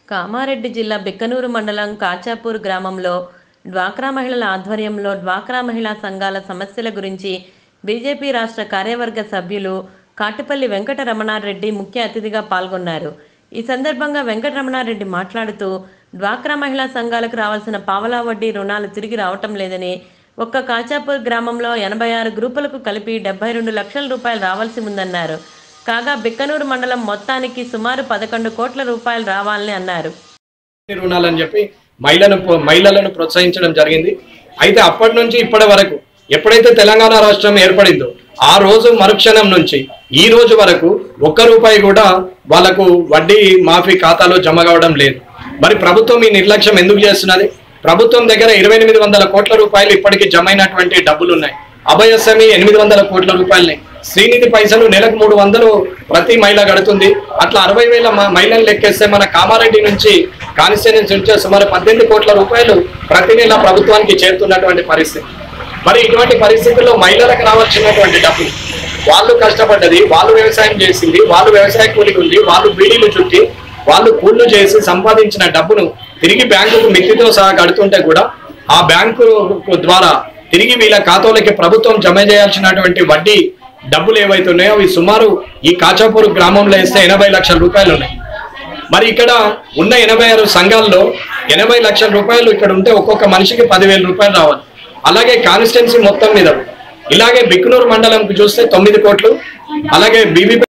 కామారెడ్డి జిల్లా బిక్కనూరు మండలం కాచాపూర్ గ్రామంలో డ్వాక్రా మహిళల ఆధ్వర్యంలో డ్వాక్రా మహిళా సంఘాల సమస్యల గురించి బీజేపీ రాష్ట్ర కార్యవర్గ సభ్యులు కాటిపల్లి వెంకటరమణారెడ్డి ముఖ్య అతిథిగా పాల్గొన్నారు. ఈ సందర్భంగా వెంకటరమణారెడ్డి మాట్లాడుతూ డ్వాక్రా మహిళా సంఘాలకు రావాల్సిన పావలా వడ్డీ రుణాలు తిరిగి రావటం లేదని, ఒక్క కాచాపూర్ గ్రామంలో 86 గ్రూపులకు కలిపి 72 లక్షల రూపాయలు రావాల్సి ఉందన్నారు. కాగా బిక్కనూరు మండలం మొత్తానికి సుమారు 11 కోట్ల రూపాయలు రావాలని అన్నారు. రుణాలని చెప్పి మహిళలను ప్రోత్సహించడం జరిగింది. అయితే అప్పటి నుంచి ఇప్పటి వరకు ఎప్పుడైతే తెలంగాణ రాష్ట్రం ఏర్పడిందో ఆ రోజు మరుక్షణం నుంచి ఈ రోజు వరకు ఒక్క రూపాయి కూడా వాళ్ళకు వడ్డీ మాఫీ ఖాతాలో జమ కావడం లేదు. మరి ప్రభుత్వం ఈ నిర్లక్ష్యం ఎందుకు చేస్తున్నది? ప్రభుత్వం దగ్గర 2800 కోట్ల రూపాయలు ఇప్పటికీ జమ అయినటువంటి డబ్బులు ఉన్నాయి. అభయస్వామి 800 కోట్ల రూపాయలని, శ్రీనిధి పైసలు నెలకు 300 ప్రతి మహిళ గడుతుంది. అట్లా 60,000 మహిళలు లెక్కేస్తే మన కామారెడ్డి నుంచి కాన్స్టిట్యూయెన్సీ నుంచి సుమారు 18 కోట్ల రూపాయలు ప్రతి నెల ప్రభుత్వానికి చేరుతున్నటువంటి పరిస్థితి. మరి ఇటువంటి పరిస్థితుల్లో మహిళలకు రావాల్సినటువంటి డబ్బు, వాళ్ళు కష్టపడ్డది, వాళ్ళు వ్యవసాయం చేసింది, వాళ్ళు వ్యవసాయ కూలికి ఉంది, వాళ్ళు బీడీలు చుట్టి వాళ్ళు కూళ్లు చేసి సంపాదించిన డబ్బును తిరిగి బ్యాంకుకు మిత్తితో సహా కడుతుంటే కూడా ఆ బ్యాంకు ద్వారా తిరిగి వీళ్ళ ఖాతాలకి ప్రభుత్వం జమ చేయాల్సినటువంటి వడ్డీ డబ్బులు ఏవైతే ఉన్నాయో అవి సుమారు ఈ కాచాపూర్ గ్రామంలో వేస్తే 80 లక్షల రూపాయలు ఉన్నాయి. మరి ఇక్కడ ఉన్న 86 సంఘాల్లో 80 లక్షల రూపాయలు ఇక్కడ ఉంటే ఒక్కొక్క మనిషికి 10,000 రూపాయలు రావాలి. అలాగే కాన్స్టిట్యుయెన్సీ మొత్తం మీద ఇలాగే బిక్కనూరు మండలంకి చూస్తే 9 కోట్లు, అలాగే బీబీ